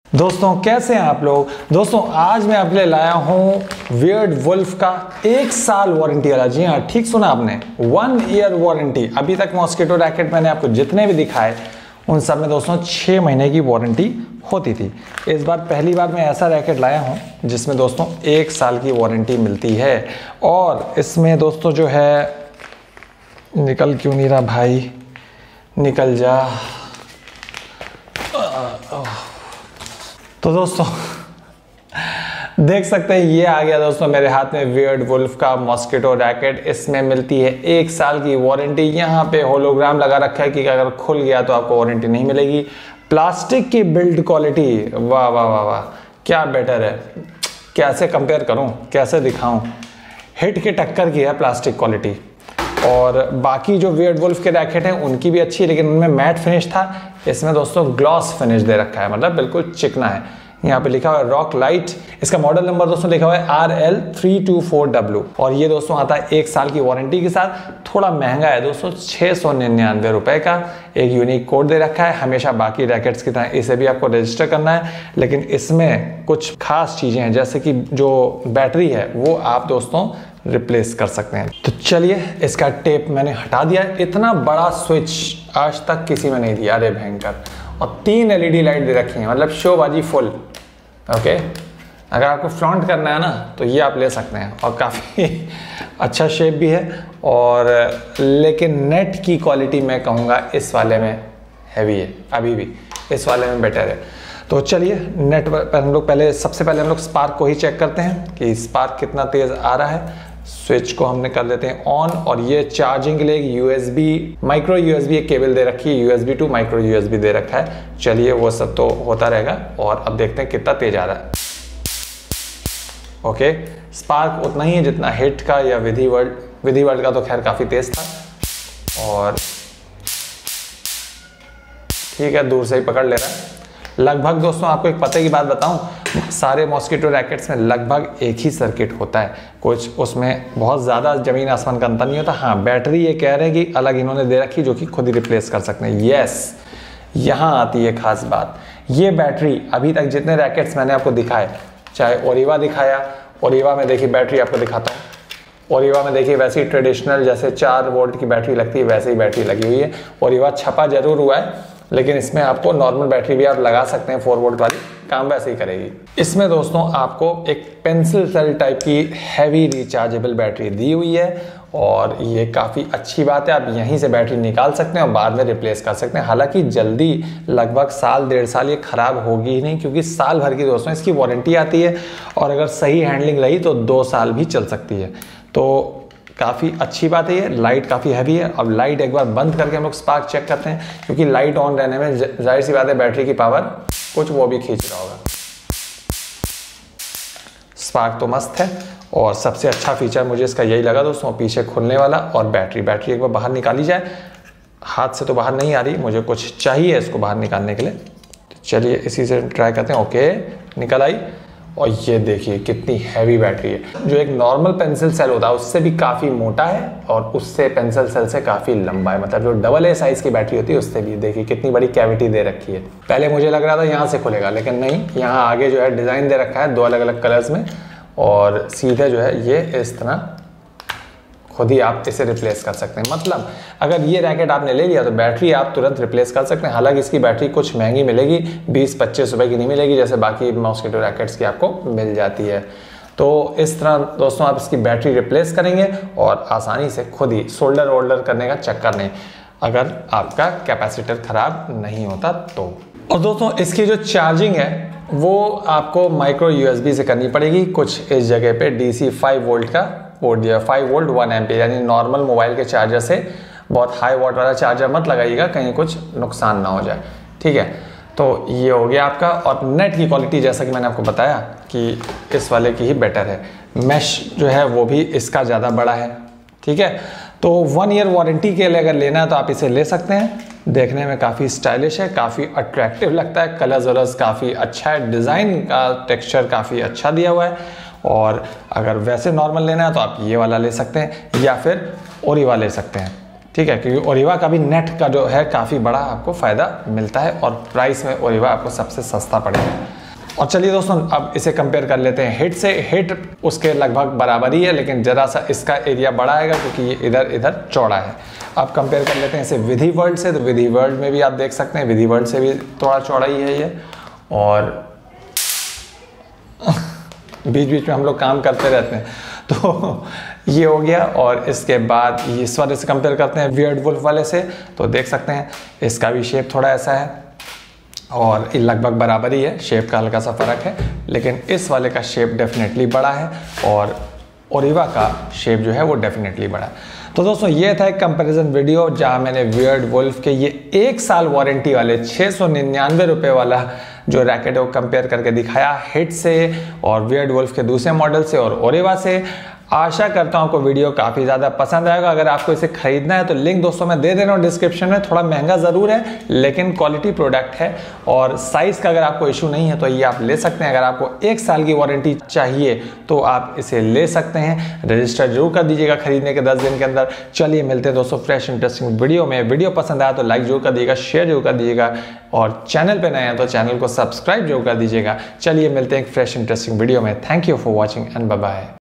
दोस्तों कैसे हैं आप लोग। दोस्तों आज मैं आपके लिए लाया हूं वियर्ड वुल्फ का 1 साल वारंटी वाला। जी हाँ, ठीक सुना आपने, 1 ईयर वारंटी। अभी तक मॉस्किटो रैकेट मैंने आपको जितने भी दिखाए उन सब में दोस्तों 6 महीने की वारंटी होती थी। इस बार पहली बार मैं ऐसा रैकेट लाया हूं जिसमें दोस्तों 1 साल की वारंटी मिलती है। और इसमें दोस्तों जो है, निकल क्यों नहीं रहा भाई, निकल जा। तो दोस्तों देख सकते हैं ये आ गया दोस्तों मेरे हाथ में वियर्ड वुल्फ का मॉस्किटो रैकेट। इसमें मिलती है 1 साल की वारंटी। यहाँ पे होलोग्राम लगा रखा है कि अगर खुल गया तो आपको वारंटी नहीं मिलेगी। प्लास्टिक की बिल्ड क्वालिटी, वाह वाह वाह वाह, क्या बेटर है। कैसे कंपेयर करूं, कैसे दिखाऊं, हिट के टक्कर की है प्लास्टिक क्वालिटी। और बाकी जो वियर्ड वुल्फ के रैकेट हैं उनकी भी अच्छी है, लेकिन उनमें मैट फिनिश था। इसमें दोस्तों ग्लॉस फिनिश दे रखा है, मतलब बिल्कुल चिकना है। यहाँ पे लिखा हुआ है रॉक लाइट। इसका मॉडल नंबर दोस्तों लिखा हुआ है RL324W। और ये दोस्तों आता है 1 साल की वारंटी के साथ। थोड़ा महंगा है दोस्तों, 699 रुपए का। एक यूनिक कोड दे रखा है। हमेशा बाकी रैकेट्स की तरह इसे भी आपको रजिस्टर करना है, लेकिन इसमें कुछ खास चीजें हैं, जैसे कि जो बैटरी है वो आप दोस्तों रिप्लेस कर सकते हैं। तो चलिए, इसका टेप मैंने हटा दिया है। इतना बड़ा स्विच आज तक किसी में नहीं दिया, अरे भयंकर। और 3 LED लाइट दे रखी हैं, मतलब शोबाजी फुल। ओके, अगर आपको फ्लॉन्ट करना है ना तो ये आप ले सकते हैं। और काफ़ी अच्छा शेप भी है। और लेकिन नेट की क्वालिटी मैं कहूँगा इस वाले में हैवी है, अभी भी इस वाले में बेटर है। तो चलिए नेट पर हम लोग सबसे पहले हम लोग स्पार्क को ही चेक करते हैं कि स्पार्क कितना तेज़ आ रहा है। स्विच को हमने कर देते हैं ऑन। और ये चार्जिंग के लिए USB, माइक्रो USB एक केबल दे रखी है, USB टू माइक्रो USB दे रखा है। चलिए वो सब तो होता रहेगा। और अब देखते हैं कितना तेज आ रहा है। ओके, स्पार्क उतना ही है जितना हिट का या विधि वर्ल्ड का तो खैर काफ़ी तेज था। और ठीक है, दूर से ही पकड़ ले रहा है। लगभग दोस्तों आपको एक पते की बात बताऊं, सारे मॉस्किटो रैकेट्स में लगभग एक ही सर्किट होता है। कुछ उसमें बहुत ज़्यादा ज़मीन आसमान का अंतर नहीं होता। हाँ, बैटरी ये कह रहे हैं कि अलग इन्होंने दे रखी जो कि खुद ही रिप्लेस कर सकते हैं। यस, यहाँ आती है खास बात। ये बैटरी अभी तक जितने रैकेट्स मैंने आपको दिखाए, चाहे ओरिवा दिखाया, ओरिवा में देखिए बैटरी आपको दिखाता हूँ। ओरिवा में देखिए वैसी ट्रेडिशनल जैसे 4 वोल्ट की बैटरी लगती है वैसे ही बैटरी लगी हुई है। ओरिवा छपा जरूर हुआ है, लेकिन इसमें आपको नॉर्मल बैटरी भी आप लगा सकते हैं, 4 वोल्ट वाली, काम वैसे ही करेगी। इसमें दोस्तों आपको एक पेंसिल सेल टाइप की हैवी रिचार्जेबल बैटरी दी हुई है। और ये काफ़ी अच्छी बात है, आप यहीं से बैटरी निकाल सकते हैं और बाद में रिप्लेस कर सकते हैं। हालांकि जल्दी, लगभग साल 1.5 साल ये ख़राब होगी ही नहीं, क्योंकि साल भर की दोस्तों इसकी वारंटी आती है। और अगर सही हैंडलिंग रही तो 2 साल भी चल सकती है। तो काफ़ी अच्छी बात है ये। लाइट काफ़ी हैवी है। अब लाइट एक बार बंद करके हम लोग स्पार्क चेक करते हैं, क्योंकि लाइट ऑन रहने में जाहिर सी बात है बैटरी की पावर कुछ वो भी खींच रहा होगा। स्पार्क तो मस्त है। और सबसे अच्छा फीचर मुझे इसका यही लगा दोस्तों, पीछे खुलने वाला। और बैटरी एक बार बाहर निकाली जाए, हाथ से तो बाहर नहीं आ रही, मुझे कुछ चाहिए इसको बाहर निकालने के लिए। तो चलिए इसी से ट्राई करते हैं। ओके, निकल आई। और ये देखिए कितनी हैवी बैटरी है। जो एक नॉर्मल पेंसिल सेल होता है उससे भी काफ़ी मोटा है, और उससे पेंसिल सेल से काफ़ी लंबा है। मतलब जो AA साइज़ की बैटरी होती है उससे भी देखिए कितनी बड़ी कैविटी दे रखी है। पहले मुझे लग रहा था यहाँ से खुलेगा, लेकिन नहीं, यहाँ आगे जो है डिज़ाइन दे रखा है 2 अलग अलग कलर्स में। और सीधे जो है ये इस तरह खुद ही आप इसे रिप्लेस कर सकते हैं। मतलब अगर ये रैकेट आपने ले लिया तो बैटरी आप तुरंत रिप्लेस कर सकते हैं। हालांकि इसकी बैटरी कुछ महंगी मिलेगी, 20-25 रुपए की नहीं मिलेगी जैसे बाकी मॉस्किटो रैकेट्स की आपको मिल जाती है। तो इस तरह दोस्तों आप इसकी बैटरी रिप्लेस करेंगे और आसानी से खुद ही सोल्डर वोल्डर करने का चक्कर नहीं, अगर आपका कैपेसिटर खराब नहीं होता तो। और दोस्तों इसकी जो चार्जिंग है वो आपको माइक्रो USB से करनी पड़ेगी। कुछ इस जगह पे DC 5 वोल्ट का पोर्ट दिया, 5 वोल्ट 1 एम्पीयर, यानी नॉर्मल मोबाइल के चार्जर से बहुत हाई वॉट वाला चार्जर मत लगाइएगा, कहीं कुछ नुकसान ना हो जाए। ठीक है, तो ये हो गया आपका। और नेट की क्वालिटी जैसा कि मैंने आपको बताया कि इस वाले की ही बेटर है। मैश जो है वो भी इसका ज़्यादा बड़ा है। ठीक है, तो 1 ईयर वारंटी के लिए अगर लेना है तो आप इसे ले सकते हैं। देखने में काफ़ी स्टाइलिश है, काफ़ी अट्रैक्टिव लगता है, कलर्स वलर्स काफ़ी अच्छा है, डिज़ाइन का टेक्सचर काफ़ी अच्छा दिया हुआ है। और अगर वैसे नॉर्मल लेना है तो आप ये वाला ले सकते हैं या फिर ओरिवा ले सकते हैं। ठीक है, क्योंकि ओरिवा का भी नेट का जो है काफ़ी बड़ा आपको फ़ायदा मिलता है और प्राइस में ओरिवा आपको सबसे सस्ता पड़ेगा। और चलिए दोस्तों अब इसे कंपेयर कर लेते हैं हिट से। हिट उसके लगभग बराबर ही है, लेकिन जरा सा इसका एरिया बड़ा आएगा क्योंकि ये इधर इधर चौड़ा है। अब कंपेयर कर लेते हैं इसे विधि वर्ल्ड से। तो विधि वर्ल्ड में भी आप देख सकते हैं विधि वर्ल्ड से भी थोड़ा चौड़ा ही है ये, और बीच बीच में हम लोग काम करते रहते हैं। तो ये हो गया। और इसके बाद इस वाले से कंपेयर करते हैं वियर्ड वुल्फ वाले से, तो देख सकते हैं इसका भी शेप थोड़ा ऐसा है और ये लगभग बराबर ही है, शेप का हल्का सा फर्क है, लेकिन इस वाले का शेप डेफिनेटली बड़ा है और ओरिवा का शेप जो है वो डेफिनेटली बड़ा है। तो दोस्तों ये था एक कंपैरिजन वीडियो जहां मैंने वियर्ड वुल्फ के ये 1 साल वारंटी वाले 699 रुपये वाला जो रैकेट है वो कंपेयर करके दिखाया हिट से और वियर्ड वुल्फ के दूसरे मॉडल से और ओरिवा से। आशा करता हूं आपको वीडियो काफ़ी ज़्यादा पसंद आएगा। अगर आपको इसे खरीदना है तो लिंक दोस्तों मैं दे रहा हूं डिस्क्रिप्शन में। थोड़ा महंगा ज़रूर है लेकिन क्वालिटी प्रोडक्ट है, और साइज़ का अगर आपको इशू नहीं है तो ये आप ले सकते हैं। अगर आपको 1 साल की वारंटी चाहिए तो आप इसे ले सकते हैं। रजिस्टर जरूर कर दीजिएगा खरीदने के 10 दिन के अंदर। चलिए मिलते हैं दोस्तों फ्रेश इंटरेस्टिंग वीडियो में। वीडियो पसंद आया तो लाइक जरूर कर दीजिएगा, शेयर जरूर कर दीजिएगा, और चैनल पर नए हैं तो चैनल को सब्सक्राइब जरूर कर दीजिएगा। चलिए मिलते हैं एक फ्रेश इंटरेस्टिंग वीडियो में। Thank you for watching and bye bye.